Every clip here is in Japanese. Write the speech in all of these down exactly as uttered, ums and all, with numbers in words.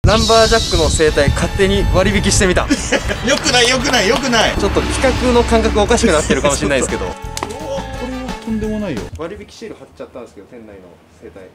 ランバージャックの生態勝手に割引してみた。よくないよくないよくない。 ちょっと企画の感覚がおかしくなってるかもしれないですけどこれはとんでもないよ。 割引シール貼っちゃったんですけど、店内の生態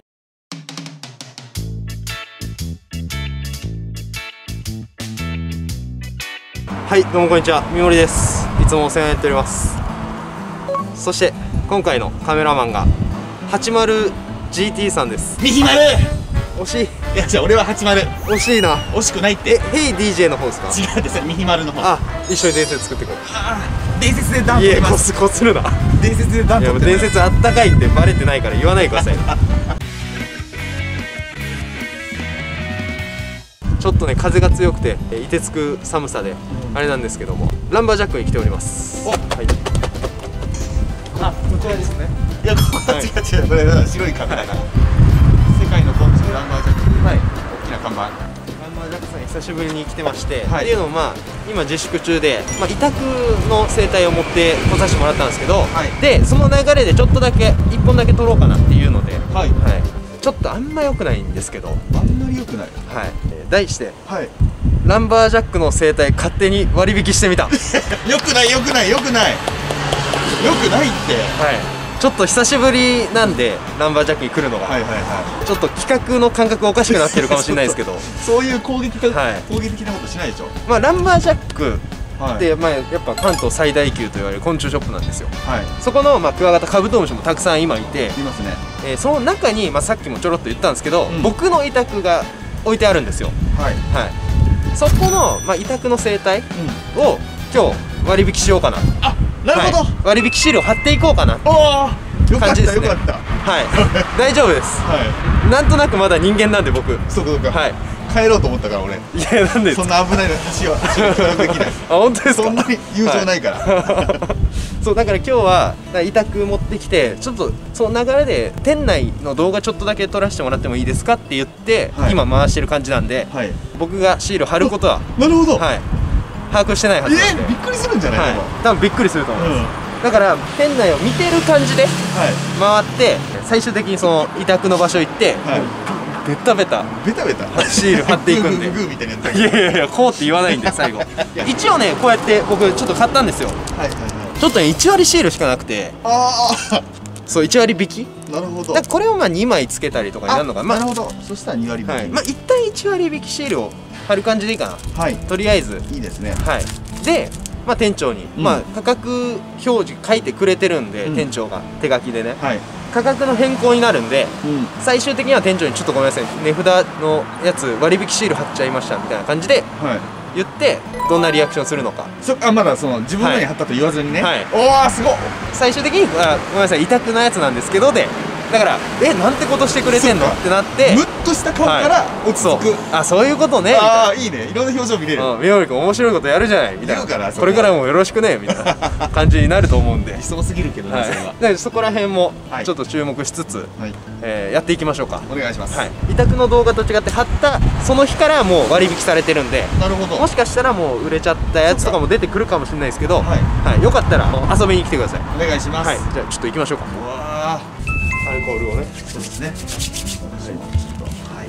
はい、どうもこんにちは、みもりです。いつもお世話になっております。そして今回のカメラマンが はちじゅうジーティー さんです。 みひまる、 惜しい。 いやじゃあ俺ははちじゅう惜しいな。 惜しくないって。 え、ヘイ ディージェー の方ですか？ 違うですよ、みひまるの方。 あ、一緒に伝説作ってくる。 はあ、伝説でダンいや、 取ります。 こすこするな。 伝説でダンいや、 取って伝説あったかいってバレてないから言わないでください。ちょっとね、風が強くて凍てつく寒さであれなんですけども、ランバージャックに来ております。はい、あ、こちらですね。 いや、ここは違う違う、これ白いカメラな。世界の昆虫ランバージャック、はい、大きな看板。ランバージャックさん久しぶりに来てまして、 はい、 っていうのもまあ今自粛中で、まあ、委託の生態を持って来させてもらったんですけど、はい、でその流れでちょっとだけいっぽんだけ撮ろうかなっていうので、はい、はい、ちょっとあんま良くないんですけど、 あんまり良くない。 はい、えー、題して、はい、ランバージャックの生態勝手に割引してみた。 良くない良くない良くない良くないって。はい、 ちょっと久しぶりなんでランバージャックに来るのが、はいはいはい、ちょっと企画の感覚がおかしくなってるかもしれないですけどそういう攻撃的、はい、攻撃的なことしないでしょ。 まあランバージャックって、はい、まあやっぱ関東最大級と言われる昆虫ショップなんですよ。はい、そこのまあクワガタカブトムシもたくさん今いていますね。えー、その中に、まあ、さっきもちょろっと言ったんですけど、うん、僕の委託が置いてあるんですよ。はい、はい、そこの、まあ、委託の生態を、うん、今日割引しようかな。 あ、なるほど、はい、 割引シールを貼っていこうかな。 おー、 感じですね。 よかったよかった。 はい、大丈夫です。はい、なんとなくまだ人間なんで僕。 そうかそうか。はい、帰ろうと思ったから俺。いや、なんでそんな危ないの橋は橋はできない。 あ、本当ですか。 そんなに友情ないから。 はい、そうだから今日は委託持ってきて、ちょっとその流れで店内の動画ちょっとだけ撮らせてもらってもいいですかって言って、はい、今回してる感じなんで、はい、僕がシール貼ることはなるほど、 はい、把握してないはずなんで。 えー、びっくりするんじゃない？はい、 多分びっくりすると思います。うん、だから店内を見てる感じで回って、最終的にその委託の場所行って、はい、ベタベタベタベタシール貼っていくんで。 グーみたいなやつ。 いやいやいや、こうって言わないんで最後。一応ね、こうやって僕ちょっと買ったんですよ。はいはいはい、ちょっとねいち割シールしかなくて、ああ、そういち割引き。なるほど。これをまあにまいつけたりとかになるのかな。なるほど。そしたらに割引き。はい、まあ一旦いち割引きシールを貼る感じでいいかな。はい、とりあえずいいですね。 はい、で、まあ、店長に、うん、まあ、価格表示書いてくれてるんで、うん、店長が手書きでね、はい、価格の変更になるんで、うん、最終的には店長にちょっとごめんなさい、値札のやつ割引シール貼っちゃいましたみたいな感じで言って、どんなリアクションするのか。 そあまだその自分のに貼ったと言わずにね、はい、おおすごっ。 最終的にあごめんなさい、委託のやつなんですけどで、だからえなんてことしてくれてんのってなって、 ムッとした顔から落ち着く。 あ、そういうことね。 ああ、いいね、いろんな表情見れる。 みよりくん面白いことやるじゃないみたいな、これからもよろしくねみたいな感じになると思うんで。 理想すぎるけどね、それは。 そこら辺もちょっと注目しつつやっていきましょうか。 お願いします。 委託の動画と違って貼ったその日からもう割引されてるんで、 なるほど、 もしかしたらもう売れちゃったやつとかも出てくるかもしれないですけど、よかったら遊びに来てください。 お願いします。 じゃあちょっと行きましょうか。うわー、アルコールをね。 そうですね。はい。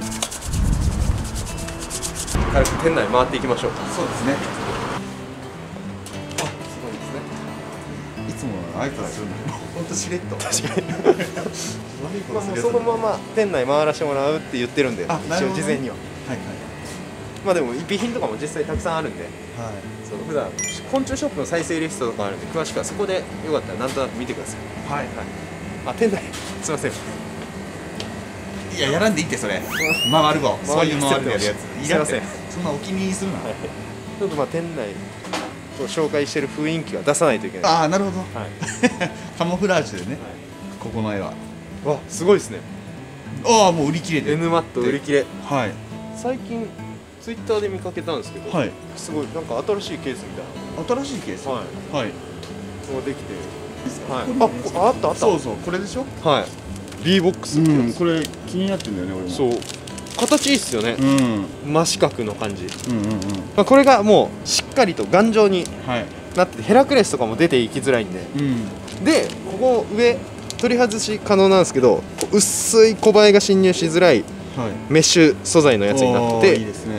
軽く店内回っていきましょう。 そうですね。あ、すごいですね。いつものあいつらするのに本当しれっと。確かに。 まあそのまま店内回らせてもらうって言ってるんで、一応事前には。はいはい。まあでも備品とかも実際たくさんあるんで、はい。そう普段昆虫ショップの再生リストとかあるんで、詳しくはそこでよかったらなんとなく見てください。はいはい。あ、店内すいません。 いや、やらんでいいってそれ。回るわ。そういう回るやるやつ。 すいません。 そんなお気に入りするな。 ちょっとまあ店内を紹介してる雰囲気は出さないといけない。 ああ、なるほど。カモフラージュでね。ここの絵は。 わ、すごいですね。 ああ、もう売り切れで。 N マット売り切れ。はい。最近ツイッターで見かけたんですけど、すごいなんか新しいケースみたいな。 新しいケース。はい。はい。 こうできて。はい、あ、あったあった。 そうそう、これでしょ。はい。 B ボックス。 うん、これ気になってんだよね、俺も。そう。 形いいっすよね。うん。真四角の感じ。うんうんうん。まあこれがもうしっかりと頑丈になってヘラクレスとかも出ていきづらいんで。うん。で、ここ上取り外し可能なんですけど、薄い小バエが侵入しづらいメッシュ素材のやつになってて、いいですね。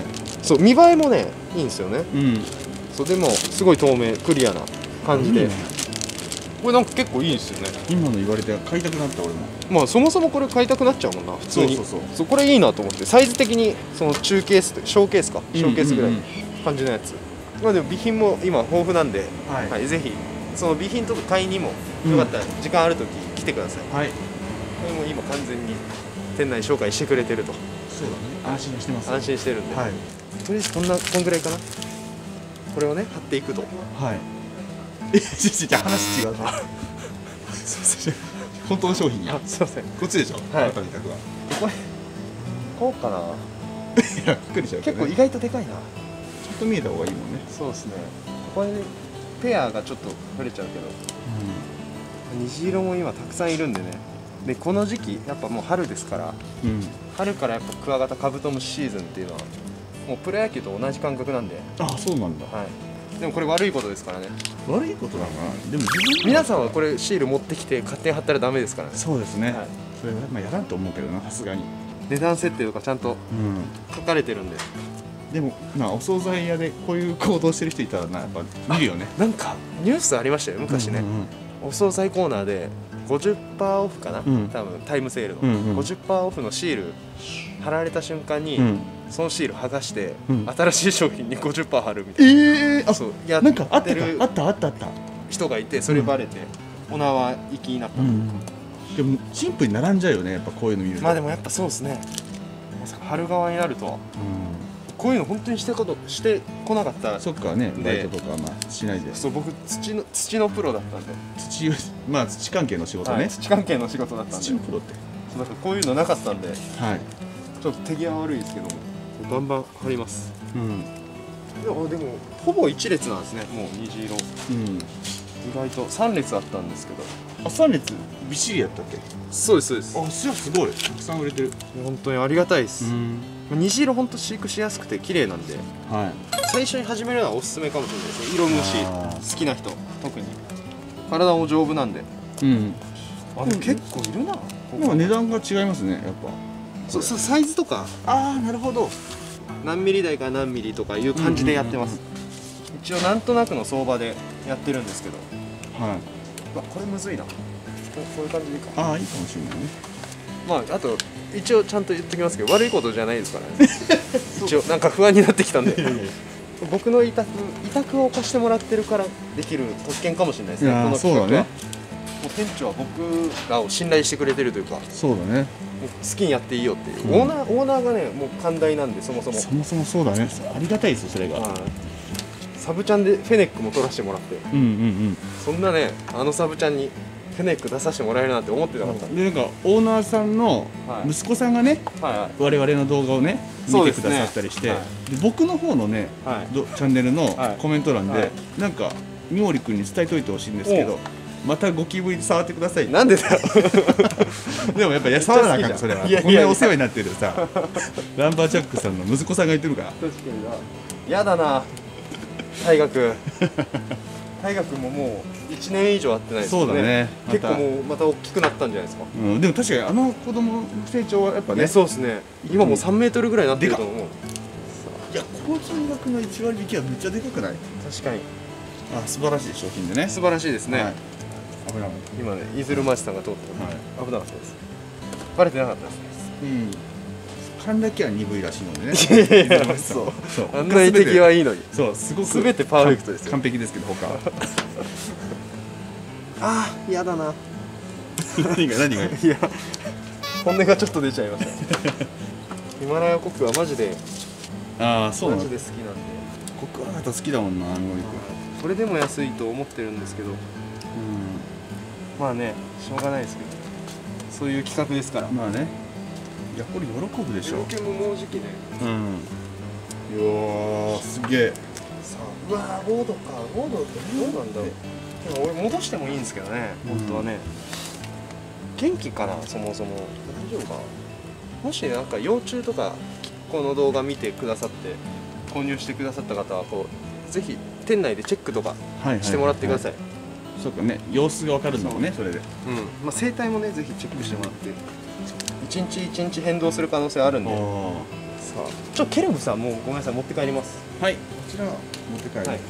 そう見栄えもねいいんですよね。うん、そうでもすごい透明クリアな感じで、これなんか結構いいんですよね。 今の言われて買いたくなった俺も。 まあそもそもこれ買いたくなっちゃうもんな普通に。そうそうそうそう、これいいなと思って、サイズ的にその中ケースショーケースかショーケースぐらい感じのやつ。まあでも備品も今豊富なんで、はいはい、ぜひその備品とか買いにもよかったら時間あるとき来てください。はい、これも今完全に店内紹介してくれてると。 そうだね、安心してます。 安心してるんで、はい、とりあえずこんなこんぐらいかな。これをね貼っていくと。はい。 え、じゃ話違うな。すみません。本当の商品や。 すみません。 こっちでしょ。はい。あなたの委託は。 これこうかな。 いや、びっくりしちゃう。 結構意外とでかいな。ちょっと見えた方がいいもんね。 そうですね。これペアがちょっと取れちゃうけど。うん。虹色も今たくさんいるんでね。でこの時期やっぱもう春ですから。うん。春からやっぱクワガタカブトムシシーズンっていうのはもうプロ野球と同じ感覚なんで。 あ、そうなんだ。 はい。でもこれ悪いことですからね。 悪いことだな。でも皆さんはこれシール持ってきて勝手に貼ったらダメですからね。 そうですね、はい、それはまあやらんと思うけどな、さすがに値段設定とかちゃんと書かれてるんで、 うん、でもまあお惣菜屋でこういう行動してる人いたらな、やっぱ見るよね。 なんかニュースありましたよ昔ね、うんうんうん、お惣菜コーナーで ごじゅっパーセント オフかな、うん、多分タイムセールの、うんうん、ごじゅっパーセント オフのシール貼られた瞬間に、うん、そのシール剥がして、うん、新しい商品に ごじゅっパーセント 貼るみたいな。ええー、あ、そうやってるなんかあったあったあったあった人がいて、それバレて、うん、お縄行きになった、うん、 でもシンプルに並んじゃうよね、やっぱこういうの見ると。 まあでもやっぱそうですね、まさか貼る側になるとは、うん、こういうの本当にしてことしてこなかった。 そっかね、バイトとかまあしないで。 そう、僕土の土のプロだったんで。 土まあ土関係の仕事ね、はい、 土関係の仕事だったんで。 土のプロってそうだからこういうのなかったんで、はい、ちょっと手際悪いですけどバンバン貼ります。うん、でもでもほぼ一列なんですね、もう虹色。うん、意外と三列あったんですけど。 あ、三列びっしりやったっけ。 そうですそうです。 あ、じゃあすごいたくさん売れてる。 本当にありがたいです。虹色本当飼育しやすくて綺麗なんで、はい、最初に始めるのはおすすめかもしれないですね。色虫好きな人特に。体も丈夫なんで。うん。あ、でも結構いるな。 なんか値段が違いますね、やっぱ。 そうそう、サイズとか。 ああ、なるほど。 何ミリ台から何ミリとかいう感じでやってます。一応なんとなくの相場でやってるんですけど。はい。わ、これむずいな。こういう感じでいいか。 ああ、いいかもしれないね。 まあ、あと一応ちゃんと言ってきますけど、悪いことじゃないですからね。一応なんか不安になってきたんで。僕の委託委託を貸してもらってるからできる特権かもしれないですね。この企画は。そうだね。もう店長は僕らを信頼してくれてるというか。 そうだね。 好きにやっていいよっていう、うん、オーナーオーナーがねもう寛大なんで、そもそもそもそもそうだね、ありがたいですよそれが。 サブちゃんでフェネックも取らせてもらって、うんうんうん、そんなねあのサブちゃんにフェネック出させてもらえるなんて思ってなかったんで。でなんかオーナーさんの息子さんがね、はいはい、我々の動画をね見てくださったりして、で、ねはい、で僕の方のね、はい、チャンネルのコメント欄で、はい、なんか三森君に伝えといてほしいんですけど、またゴキブリ触ってください。 なんでだよ。 でもやっぱや触らなあかん、それは。こんなお世話になってるさランバージャックさんの息子さんが言ってるから。 確かにな。やだな大学。大学ももういちねん以上会ってないですよね。そうだね。結構もうまた大きくなったんじゃないですか。 うん、でも確かにあの子供の成長はやっぱね。 そうですね。今もうさんメートルぐらいになってると思う。 いや、この金額のいち割引きはめっちゃでかくない？ 確かに。 あ、素晴らしい商品でね。 素晴らしいですね。はい、 危なかった。 今ね、飯鶴町さんが通ったので、はい、危なかったです。バレてなかったですね。うん。 勘だけは鈍いらしいのでね。いやいや、 そう。あんなに敵はいいのに。 そう、すごくすべてパーフェクトですよ。 完璧ですけど他は。 ああ、嫌だな。 何が何が？ いや、本音がちょっと出ちゃいました。ヒマラヤコクはマジで、 ああ、そうなんだ。 マジで好きなんで。 コクワガタ好きだもんな、あのお肉。 これでも安いと思ってるんですけど。うん。まあね、しょうがないですけど。そういう企画ですから。 まあね。いや、これ喜ぶでしょ。 ロケももうじきね。 うん。いやー、すげえ。 さあ、うわー、ボードか、ボードってどうなんだろう。でも俺戻してもいいんですけどね、本当はね。元気かな、そもそも。大丈夫かな。もしなんか幼虫とかこの動画見てくださって購入してくださった方はこうぜひ店内でチェックとかしてもらってください。 そうかね、様子がわかるんだもんね、それで。うん、 まあ生態もねぜひチェックしてもらって。一日一日変動する可能性あるんで、 さあちょっとケルブさんもうごめんなさい持って帰ります。 はい、こちら持って帰る、はい、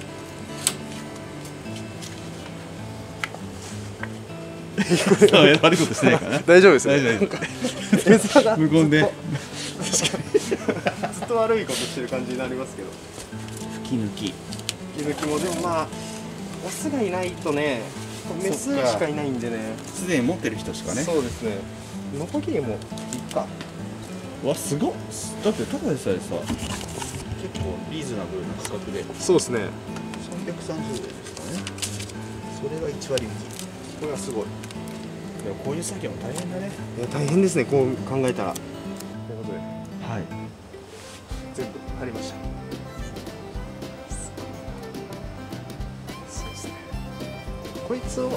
悪いことしてないかな。 大丈夫ですよ。 大丈夫。無言で。 確かに。ずっと悪いことしてる感じになりますけど。 吹き抜き。 吹き抜きもでもまあオスがいないとね、メスしかいないんでね。 すでに持ってる人しかね。 そうですね。ノコギリもいいか。 わすごっ。だってただでさえさ、結構リーズナブルな価格で。 そうですね。 三百三十円ですかね。それが一割引き。これはすごい。でもこういう作業も大変だね。 いや大変ですね、こう考えたら。ということで、 はい、 全部貼りました。そうですね。こいつを、はい、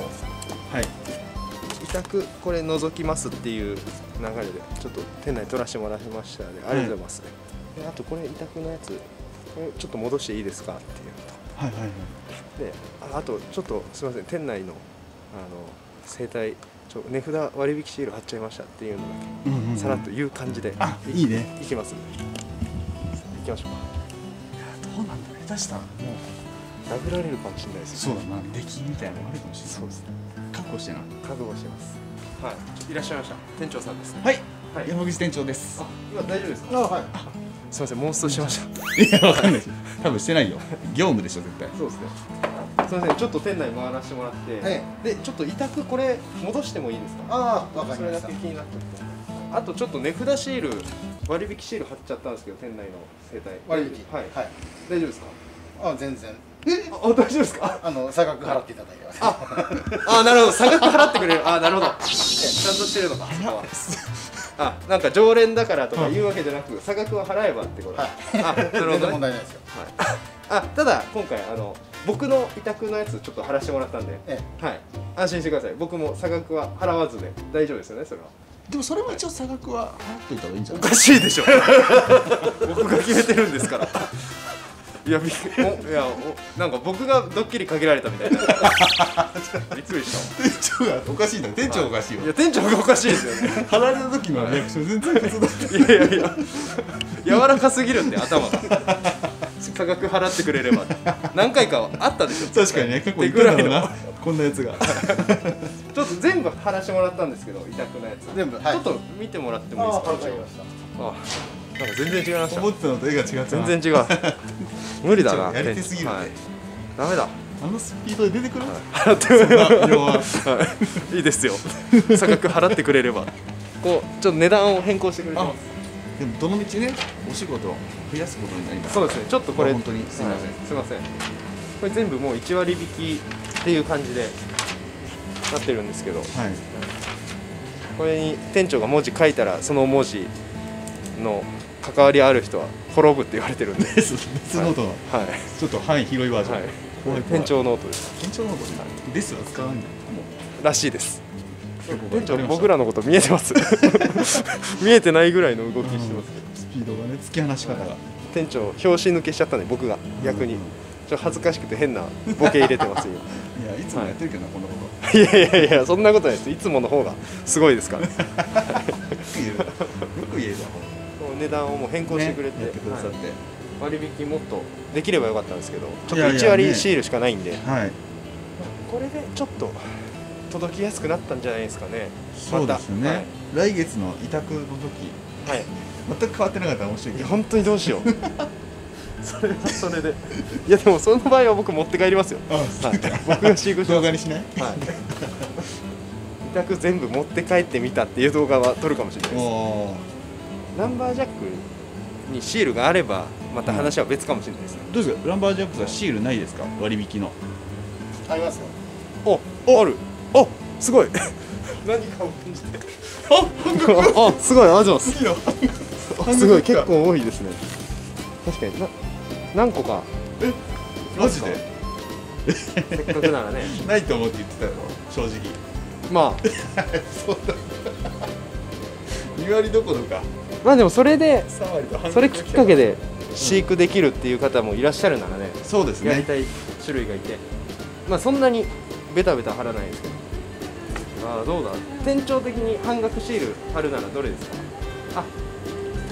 委託これ覗きますっていう流れでちょっと店内取らせてもらいましたので、ありがとうございます、ね。はい、であとこれ委託のやつ、これちょっと戻していいですかっていうのと、はいはいはい。で、あ、あとちょっとすみません、店内のあの生態ちょ値札割引シール貼っちゃいましたっていうのだけさらっと言う感じで、 あ、いいね、 いきますんで行きましょうか。 いやどうなんだろう、下手したらもう殴られるかもしれないですよ。そうだな、出来みたいなのあるかもしれない。 そうですね、 覚悟してな。 覚悟してます。はい、いらっしゃいました。店長さんですね。 はい、はい、山口店長です。 あ、今大丈夫ですか。あ、はい。すみません、妄想しました。 いや、わかんないです。多分してないよ。業務でしょ、絶対。 そうですね。すみません、ちょっと店内回らせてもらって、はい、でちょっと委託これ戻してもいいですか。ああ、わかりました。それだけ気になってて、あとちょっと値札シール割引シール貼っちゃったんですけど、店内の生態割引、はい、はい、大丈夫ですか。 あ、全然。 え、あ、大丈夫ですか。 あの差額払っていただいてます。 あ、あ、なるほど、差額払ってくれる。あ、なるほど。ちゃんとしてるのか。あ、なんか常連だからとか言うわけじゃなく、差額は払えばってこと。はい。あ、なるほど。問題ないですよ。はい。あ、ただ今回あの僕の委託のやつちょっと貼らせてもらったんで、ええ、はい、安心してください。僕も差額は払わずで大丈夫ですよね、それは。 でもそれも一応差額は払っといた方がいいんじゃない。 おかしいでしょ。僕が決めてるんですから。いや、びっくり、お、いや、お、なんか僕がドッキリかけられたみたいな。びっくりした。 店長がおかしいんだ。店長がおかしいよ。 いや、店長がおかしいですよね。 貼られた時のリアクション全然普通だった。 いやいやいや、柔らかすぎるんで頭が。差額払ってくれれば何回かはあったでしょ。 確かにね、結構いくらいな、こんなやつが。 ちょっと全部貼らせてもらったんですけど、委託のやつ全部、はい、ちょっと見てもらってもいいですか。あ、わかりました。あ、なんか全然違いました。 思ってたのと絵が違った。 全然違う。無理だな。 やり手すぎるね。 ダメだ。 あのスピードで出てくる。 払ってくれればいいですよ。差額払ってくれれば、こうちょっと値段を変更してくれてます。 でもどの道ね、お仕事を増やすことになります。 そうですね。ちょっとこれ本当にすみません。 すみません。これ全部もういち割引きっていう感じでなってるんですけど、はい、これに店長が文字書いたらその文字の関わりある人は滅ぶって言われてるんで。 別ノートの、はい、ちょっと範囲広いバージョン。はい、 店長ノートです。 店長ノートですは使わないんだ。 らしいです。店長僕らのこと見えてます。見えてないぐらいの動きしてますけど、 スピードがね、突き放し方が、はい、 店長拍子抜けしちゃったね、僕が逆に、うん、ちょっと恥ずかしくて変なボケ入れてますよ。 いや、いつもやってるけどな、こんなこと。いやいやいや、そんなことないです。いつもの方がすごいですから。よく言える。よく言える。 値段をもう変更してくれて、ね、くださって、はい、割引もっとできればよかったんですけど、ちょっといち割シールしかないんで、いやいや、ね、はい、これでちょっと届きやすくなったんじゃないですかね。 そうですね、はい、来月の委託の時、はい、全く変わってなかったら面白いけど、 いや本当にどうしよう。それはそれで、いやでもその場合は僕持って帰りますよ。ああ、はい、僕が飼育します。 動画にしない？はい。 委託全部持って帰ってみたっていう動画は撮るかもしれないです。ランバージャックにシールがあればまた話は別かもしれないですね。 どうですか、ランバージャックはシールないですか、割引の。 ありますよ。 お、ある。あ、すごい。何かを感じて。あ、あ、すごい、ありがとうございます。すごい、結構多いですね。確かに、な、何個か。 え、マジで。 せっかくならね。 ないと思って言ってたよ、正直。 まあ。 そうだ。に割どころか。 まあ、でも、それで。それきっかけで。飼育できるっていう方もいらっしゃるならね。 そうですね。 やりたい種類がいて。まあ、そんなに。ベタベタ貼らないですけど。ああ、どうだ。店長的に半額シール貼るならどれですか。あ、確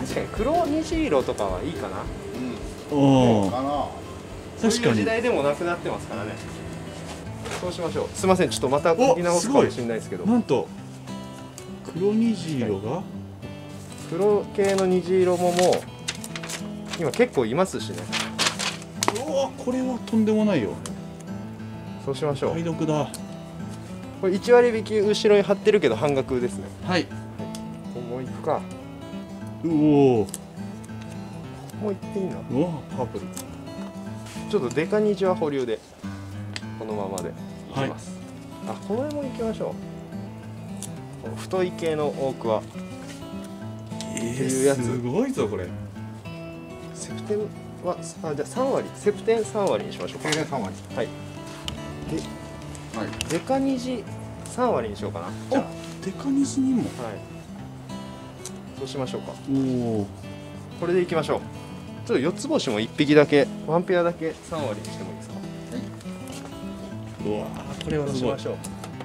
確かに黒虹色とかはいいかな。 うん、おお確かに時代でもなくなってますからね。そうしましょう。すいません、ちょっとまた書き直すかもしれないですけど、 なんと黒虹色が、 黒系の虹色ももう今結構いますしね。 うわ、これはとんでもないよ。 そうしましょう。 解読だ。 これいち割引き後ろに貼ってるけど半額ですね。 はい、 もういくか。 うお、 もういっていいな。 うわ、パープル。 ちょっとデカ虹は保留でこのままでいきます。はい、あ、この辺も行きましょう。太い系のオークはえー、いうやつすごいぞこれ。 セプテンはあ、じゃあさん割、セプテンさん割にしましょうか。 さん割。 はい。で、はい、デカ虹さん割にしようかな。じゃあデカ虹にも。はい。 そうしましょうか。 おお。 これでいきましょう。ちょっと四つ星もいっぴきだけ、ワンペアだけさん割にしてもいいですか。 はい。うわー、これはすごい。 そうしましょう。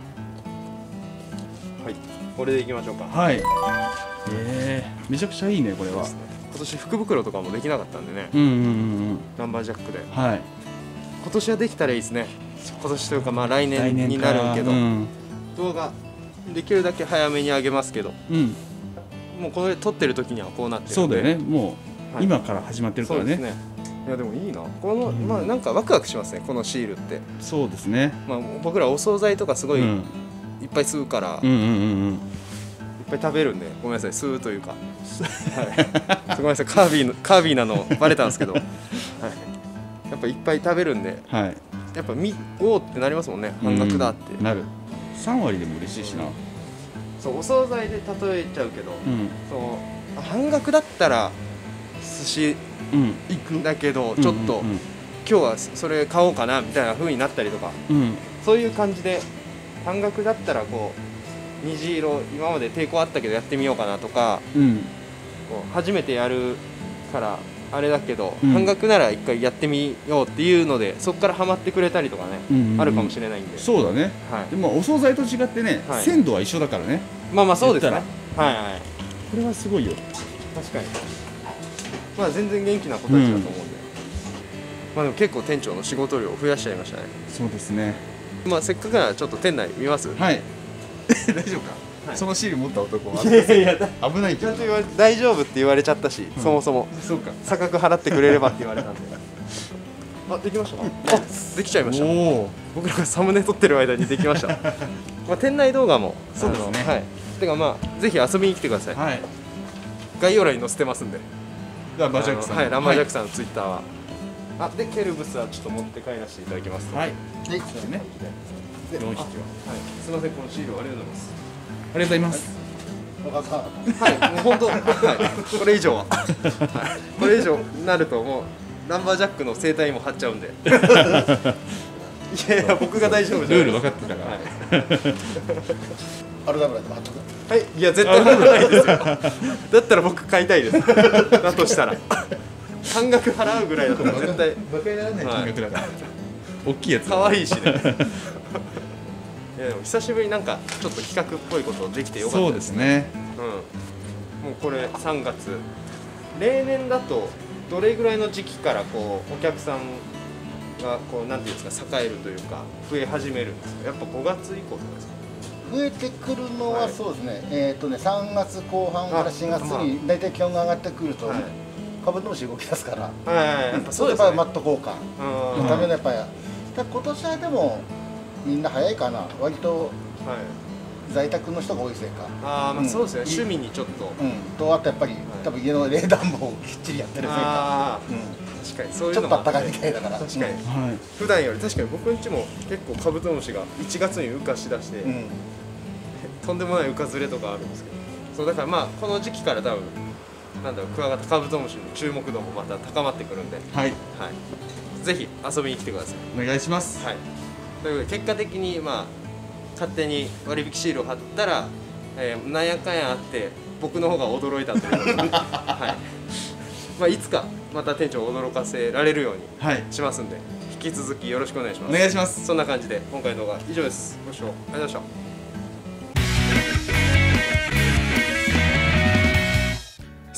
はい。これでいきましょうか。 はい。ええー、めちゃくちゃいいねこれは。 ね、今年福袋とかもできなかったんでね。 うんうんうんうん。 ナンバージャックで。 はい。 今年はできたらいいですね。今年というかまあ来年になるけど、うん、動画できるだけ早めに上げますけど、うん、もうこれ撮ってる時にはこうなってるんで。 そうだよね。もう、はい、今から始まってるからね。 そうですね。いやでもいいな。この、うん、まあなんかワクワクしますね。このシールって。 そうですね。 まあ僕らお惣菜とかすごいいっぱい吸うから。うんうんうんうん。いっぱい食べるんで、ごめんなさい、吸うというか、はい、ごめんなさい、カービィのカービィなのバレたんですけど、はい、やっぱいっぱい食べるんで、はい、やっぱみおーってなりますもんね。半額だって、 うん、なる。さん割でも嬉しいしな、うん、 そうお惣菜で例えちゃうけど、うん、そう半額だったら寿司行くんだけど、うん、ちょっと、うんうんうん、今日はそれ買おうかなみたいな風になったりとか、うん、そういう感じで半額だったらこう虹色今まで抵抗あったけどやってみようかなとか、うん、こう初めてやるからあれだけど、うん、半額なら一回やってみようっていうのでそこからハマってくれたりとかね、うんうんうん、あるかもしれないんで。 そうだね、はい、でもお惣菜と違ってね、はい、鮮度は一緒だからね。 まあまあそうですね。はいはい、 これはすごいよ。 確かにまあ全然元気な子たちだと思うんで、うん、まあでも結構店長の仕事量を増やしちゃいましたね。 そうですね。 まあせっかくならちょっと店内見ます。 はい大丈夫か、はい、そのシール持った男は。いやいや危ないけど。 大丈夫って言われちゃったし、うん、そもそもそうか差額払ってくれればって言われたんであ、できました。あ、できちゃいました。僕らがサムネ撮ってる間にできましたまあ店内動画もそうですね。 はい。てかまあぜひ遊びに来てください。はい。概要欄に載せてますんで。 ランバージャックさん。 はい、ランバージャックさんのツイッターは。あ、でケルブスはちょっと持って帰らせていただきます。はい。はい。そうですね。よんひきは、はい、すみません、このシールありがとうございます。 ありがとうございます。 はい、もう本当、はい、これ以上は、はい、これ以上なるともうランバージャックの生態も張っちゃうんで。いやいや、僕が大丈夫じゃない。 ルール分かってたから。はい。 アルダブラで貼っとく。 はい、いや絶対貼らないですよ。だったら僕買いたいです。だとしたら半額払うぐらいだと絶対馬鹿にならない金額だから。大きいやつ。 可愛いしね。いやでも久しぶりになんかちょっと企画っぽいことできてよかったですね。そうですね。うん。もうこれさんがつ。例年だとどれぐらいの時期からこうお客さんがこうなんていうんですか栄えるというか増え始めるんですか。やっぱごがつ以降とかですか。 増えてくるのはそうですね。はい、えっとねさんがつこう半からしがつに大体気温が上がってくると、はい、カブトムシ動き出すから。はいはいはい。やっぱそうですね。やっぱマット交換のためのやっぱり。今年はでもみんな早いかな。割と在宅の人が多いせいか。 ああ、まあそうですね。趣味にちょっと。 うん。とあとやっぱり多分家の冷暖房をきっちりやってるせいか。 確かにそういうのもちょっと暖かいみたいだから。 確かに。普段より確かに僕ん家も結構カブトムシがいちがつに羽化しだして、とんでもない羽化ずれとかあるんですけど。そうだからまあこの時期から多分なんだろうクワガタカブトムシの注目度もまた高まってくるんで。はい。はい。ぜひ遊びに来てください。 お願いします。 はい。ということで結果的にまあ勝手に割引シールを貼ったら、えー、なんやかんやあって僕の方が驚いたということで、はい。まあいつかまた店長を驚かせられるようにしますんで、はい、引き続きよろしくお願いします。 お願いします。 そんな感じで今回の動画以上です。ご視聴ありがとうございました。す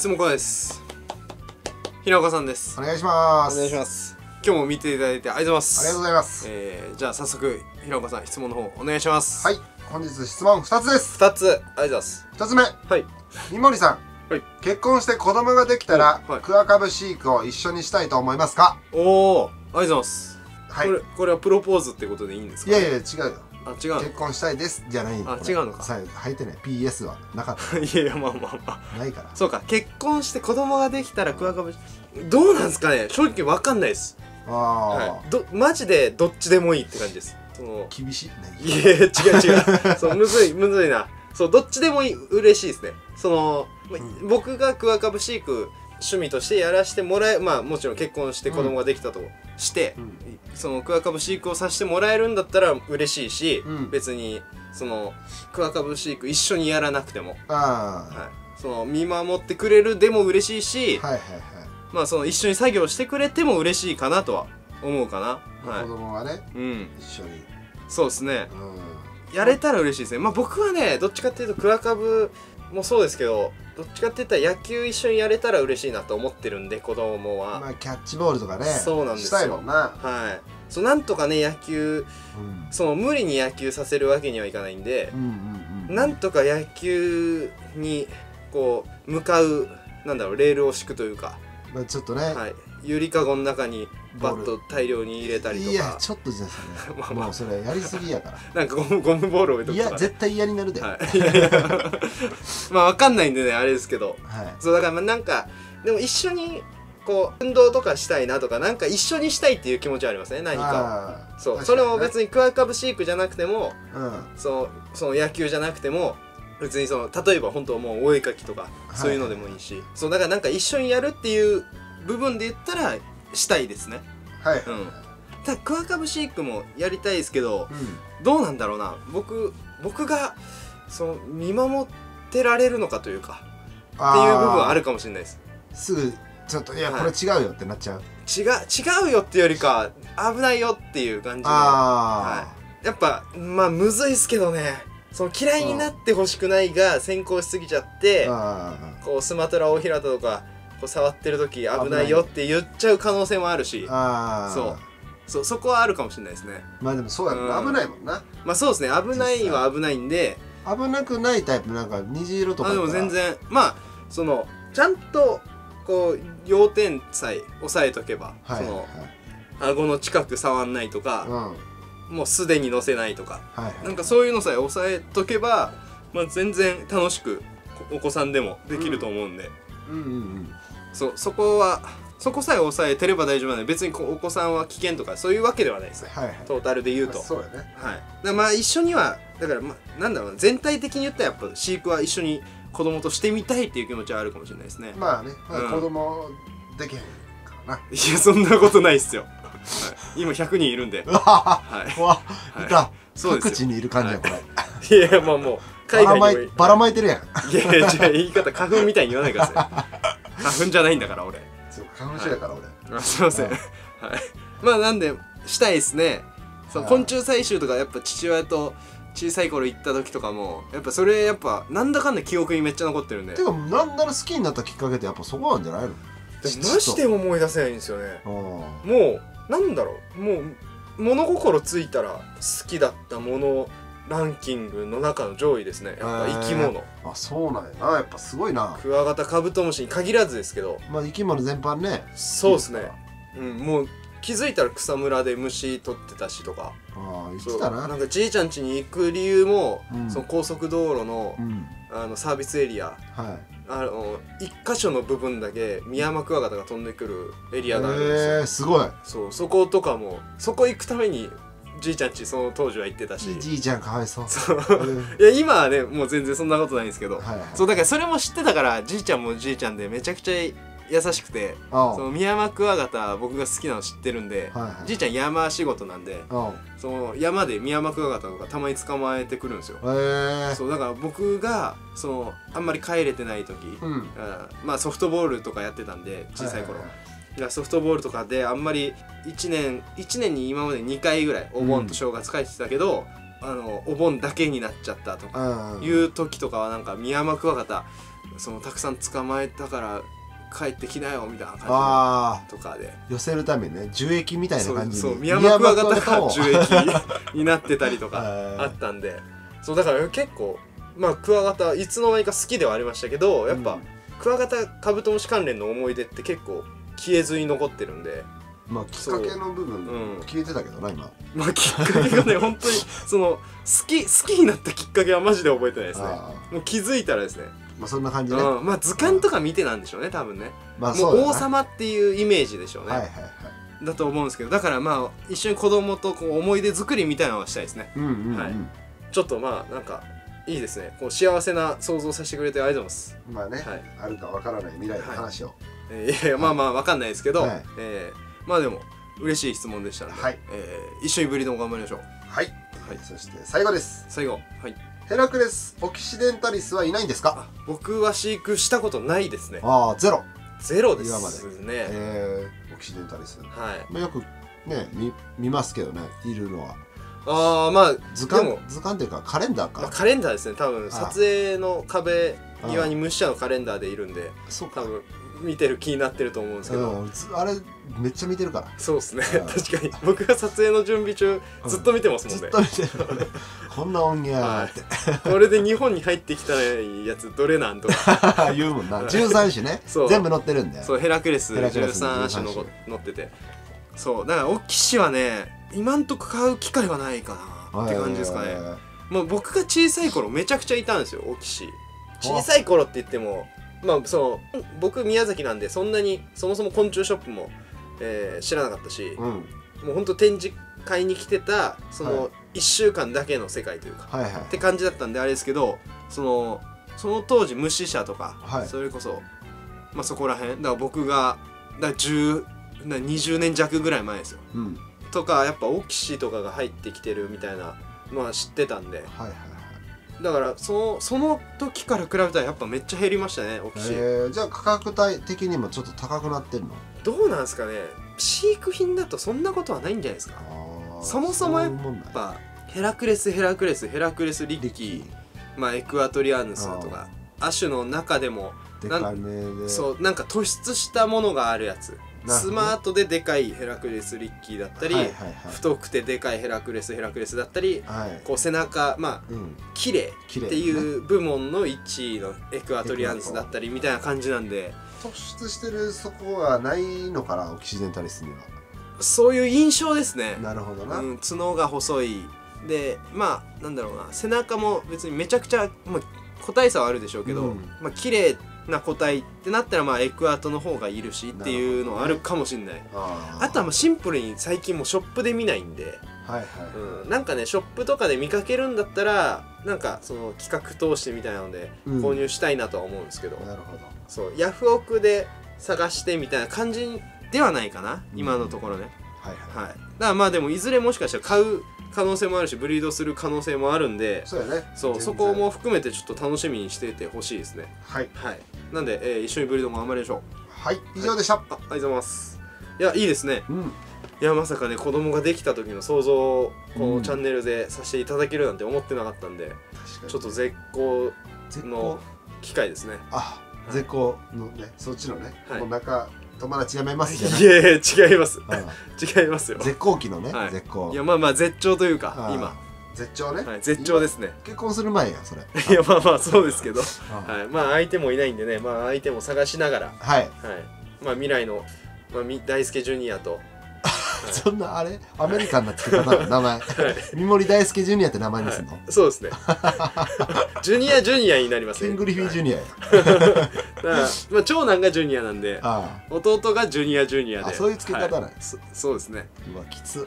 質問コーナーです。平岡さんです。 お願いします。 お願いします。今日も見ていただいてありがとうございます。 ありがとうございます。 えー、じゃあ早速平岡さん質問の方お願いします。 はい、本日質問ふたつです。 ふたつ、ありがとうございます。 ふたつめ、 はい、 三森さん、はい、結婚して子供ができたら、 はい、 クワカブ飼育を一緒にしたいと思いますか？ おお、ありがとうございます。はい、これこれはプロポーズってことでいいんですか、ね？ いやいや違うよ。 あ、違う。 結婚したいですじゃない。 あ、違うのか。 さ入ってない。ピーエス はなかった。 いやいや、まあまあまあ。 ないから。 そうか、結婚して子供ができたらクワカブ、どうなんですかね。正直わかんないです。ああ、はい、どマジでどっちでもいいって感じです。その厳しい。 いや違う違う。そうむずいむずいな。そうどっちでもいい、嬉しいですね。その、うん、僕がクワカブ飼育趣味としてやらせてもらえ、まあもちろん結婚して子供ができたとして、うん、そのクワカブ飼育をさせてもらえるんだったら嬉しいし、うん、別にそのクワカブ飼育一緒にやらなくても、あ、はい、その見守ってくれるでも嬉しいし、はいはいはい、まあその一緒に作業してくれても嬉しいかなとは思うかな。はい、子供がね、うん、一緒に。 そうですね。うん、やれたら嬉しいですね。まあ僕はね、どっちかっていうとクワカブもそうですけど、どっちかって言ったら野球一緒にやれたら嬉しいなと思ってるんで、子供は。まあキャッチボールとかね。 そうなんですよ。 したいもんな。 はい。そうなんとかね野球、うん、その無理に野球させるわけにはいかないんで、なんとか野球にこう向かうなんだろうレールを敷くというか。 まあちょっとね。はい。 ゆりかごの中にバット大量に入れたりとか。 いやちょっとじゃね。まあまあそれやりすぎやから。 なんかゴムゴムボール置いとくとか、ね。 いや絶対嫌になるで。はい、いやいやまあわかんないんでねあれですけど。はい、そうだからまあなんかでも一緒にこう運動とかしたいなとかなんか一緒にしたいっていう気持ちはありますね、何かを。そう、ね、それも別にクワカブ飼育じゃなくても、うん、そ, その野球じゃなくても。別にその例えば本当もうお絵描きとかそういうのでもいいし、はいはい、そうだからなんか一緒にやるっていう部分で言ったらしたいですね。はい、うん、ただクワカブ飼育もやりたいですけど、うん、どうなんだろうな、僕僕がその見守ってられるのかというかっていう部分はあるかもしれないです。 すぐちょっといや、はい、これ違うよってなっちゃう。 違う違うよっていうよりか危ないよっていう感じの、はい、やっぱまあむずいっすけどね。その嫌いになってほしくないが先行しすぎちゃって、こうスマトラオオヒラタとかこう触ってる時危ないよって言っちゃう可能性もあるし、そうそうそこはあるかもしれないですね。 まあでもそうやろ、うん、危ないもんな。 まあそうですね、危ないは危ないんで。 危なくないタイプなんか虹色とか。 あでも全然まあそのちゃんとこう要点さえ押さえとけば、はい、その、はい、顎の近く触んないとか。うんもうすでに乗せないとか、はいはい、なんかそういうのさえ押さえとけば、まあ、全然楽しくお子さんでもできると思うんで、そそこはそこさえ押さえてれば大丈夫なんで、別にお子さんは危険とかそういうわけではないですね、はいはい、トータルで言うと。 そうやね、 はい、だまあ一緒にはだから、まあ、なんだろうな、全体的に言ったらやっぱ飼育は一緒に子供としてみたいっていう気持ちはあるかもしれないですね。 まあね、まあ、子供できへんからな、 うん、いやそんなことないっすよ。はい、今ひゃくにんいるんで。はい。 わ、いた。各地にいる感じやこれ。いやまあもう海外にばらまいてるやん。 いやいやじゃあ言い方花粉みたいに言わないでください。花粉じゃないんだから俺。 花粉症やから俺。 すいません。はい。まあなんでしたいですね。そう昆虫採集とかやっぱ父親と小さい頃行った時とかもやっぱそれやっぱなんだかんだ記憶にめっちゃ残ってるんで。 てかなんなら好きになったきっかけってやっぱそこなんじゃないの？ マジで思い出せないんですよね。もうなんだろう、もう物心ついたら好きだったものランキングの中の上位ですね。やっぱ生き物。 あ、そうなんやな。やっぱすごいな。 クワガタ、カブトムシに限らずですけど。 まあ生き物全般ね。 そうですね。うん、もう気づいたら草むらで虫取ってたしとか。ああ、言ってたな。なんかじいちゃん家に行く理由も、うん、その高速道路の、うん、あのサービスエリア。はい。あの一箇所の部分だけミヤマクワガタが飛んでくるエリアがあるんですよ。 えー、すごい。 そう、そことかもそこ行くためにじいちゃんちその当時は行ってたし。 じいちゃんかわいそう。 そう、いや今はねもう全然そんなことないんですけど、はいはい、そうだからそれも知ってたからじいちゃんもじいちゃんでめちゃくちゃ優しくて、そのミヤマクワガタ僕が好きなの知ってるんで、はいはい、じいちゃん山仕事なんで、その山でミヤマクワガタとかたまに捕まえてくるんですよ。そうだから僕がそのあんまり帰れてない時、うん、まあソフトボールとかやってたんで小さい頃、いやソフトボールとかであんまりいちねんいちねんに今までにかいぐらいお盆と正月帰ってたけど、うん、あのお盆だけになっちゃったとかいう時とかはなんかミヤマクワガタそのたくさん捕まえたから帰ってきなよみたいな感じとかで寄せるためにね、樹液みたいな感じに、 そうそう、ミヤマクワガタが樹液になってたりとかあったんで、そうだから結構まあクワガタいつの間にか好きではありましたけど、やっぱ、うん、クワガタカブトムシ関連の思い出って結構消えずに残ってるんで、 まあきっかけの部分、うん、消えてたけどな今。 まあきっかけがね本当にその好き好きになったきっかけはマジで覚えてないですね。もう気づいたらですね。 まあそんな感じね。 うん、まあ図鑑とか見てなんでしょうね多分ね。まあもう王様っていうイメージでしょうね。はいはいはい。だと思うんですけど、だからまあ一緒に子供とこう思い出作りみたいなのはしたいですね。うんうんうん。はい。ちょっとまあなんかいいですね。こう幸せな想像させてくれてありがとうございます。 まあね、はい、あるかわからない未来の話を。はい、 えー、いやまあまあわかんないですけど、はい、えー、まあでも嬉しい質問でしたので、はい、えー、一緒にブリードも頑張りましょう。 はい。はい、そして最後です。 最後。はい。 ヘラクレスオキシデンタリスはいないんですか？ 僕は飼育したことないですね。 ああ、ゼロ。 ゼロですね。 ええー、オキシデンタリス。はい。まあよくね見見ますけどね、いるのは。 ああ、まあ図鑑図鑑っていうかカレンダーか。 まあ、カレンダーですね。多分撮影の壁際に虫舎のカレンダーでいるんで、そうか。多分見てる気になってると思うんですけど、うん、 あれめっちゃ見てるから。 そうですね、確かに僕が撮影の準備中ずっと見てますもんね、 うん、ずっと見てるこんな音源やって、 はい、これで日本に入ってきたやつどれなんとか言うもんな。じゅうさん種ね全部載ってるんで、 そうヘラクレスじゅうさん種の載ってて、そうだからオキシはね今んとこ買う機会はないかなって感じですかね。もう僕が小さい頃めちゃくちゃいたんですよオキシ。小さい頃って言ってもまあその僕宮崎なんでそんなにそもそも昆虫ショップも、えー、知らなかったし、うん、もうほんと展示会に来てたそのいっしゅうかんだけの世界というか、はいはい、って感じだったんであれですけど、そのその当時虫舎とか、はい、それこそ、まあ、そこら辺だから僕がだじゅうにじゅうねん弱ぐらい前ですよ、うん、とかやっぱオキシとかが入ってきてるみたいなのは知ってたんで、はいはい、だからそのその時から比べたらやっぱめっちゃ減りましたねオキシ。 じゃあ価格帯的にもちょっと高くなってるの？ どうなんですかね。飼育品だとそんなことはないんじゃないですか。そもそもやっぱヘラクレスヘラクレスヘラクレスリッキー、まあエクアトリアヌスとか亜種の中でもなんそうなんか突出したものがあるやつ、スマートででかいヘラクレスリッキーだったり、はいはいはい、太くてでかいヘラクレスヘラクレスだったり、はい、こう背中まあ、うん、綺麗っていう部門のいちいのエクアトリアヌスだったりみたいな感じなんで、 突出してるそこはないのかなオキシデンタリスには。 そういう印象ですね。 なるほどな、うん、 角が細いでまあなんだろうな、背中も別にめちゃくちゃ、まあ、個体差はあるでしょうけど、うん、まあ綺麗な個体ってなったらまあエクアトの方がいるしっていうのはあるかもしれない。あ, あとはまあシンプルに最近もショップで見ないんで、はいはい、うん、なんかねショップとかで見かけるんだったらなんかその企画通してみたいなので購入したいなとは思うんですけど、うん、なるほど。そうヤフオクで探してみたいな感じではないかな、うん、今のところね、はいはい、はい、だからまあでもいずれもしかしたら買う可能性もあるしブリードする可能性もあるんで、そうやね、そうそこも含めてちょっと楽しみにしていてほしいですね。はい、はい、なんで、えー、一緒にブリードも頑張りましょう。 はい、以上でした、はい、 あ, ありがとうございます。いやいいですね、うん、いやまさかね子供ができた時の想像をこのチャンネルでさせていただけるなんて思ってなかったんで、うん、ちょっと絶好の機会ですね。 あ、はい、絶好のね、そっちのね、はい、もう中友達やめますじゃない。いやいや違います、違いますよ。 絶好期のね、はい、絶好。 いやまあまあ絶頂というか今絶頂ね、 はい、絶頂ですね。 結婚する前やそれ。 いやまあまあそうですけど、はい、まあ相手もいないんでね、まあ相手も探しながら、はい、はい、まあ未来の、まあ、大輔ジュニアと、はい、 そんなあれアメリカンな付け方の名前、はい、三森大輔ジュニアって名前にするの、はい、 そうですね。ジュニアジュニアになりますね。 ケングリフィージュニアや。 だから、まあ、長男がジュニアなんで、ああ弟がジュニアジュニアで、あ、 そういう付け方なん、はい、 そ, そうですね。 うわきつ、はい、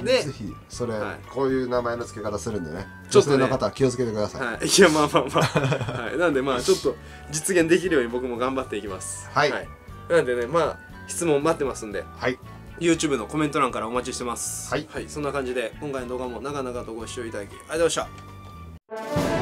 でぜひそれ、はい、こういう名前の付け方するんでね、 ちょっとね、 女性の方は気をつけてください。 はい、いやまあまあまあ、はい、なんでまあちょっと実現できるように僕も頑張っていきます。はい、はい、なんでねまあ質問待ってますんで、はい、YouTube のコメント欄からお待ちしてます。はい、はい、そんな感じで今回の動画も長々とご視聴いただきありがとうございました。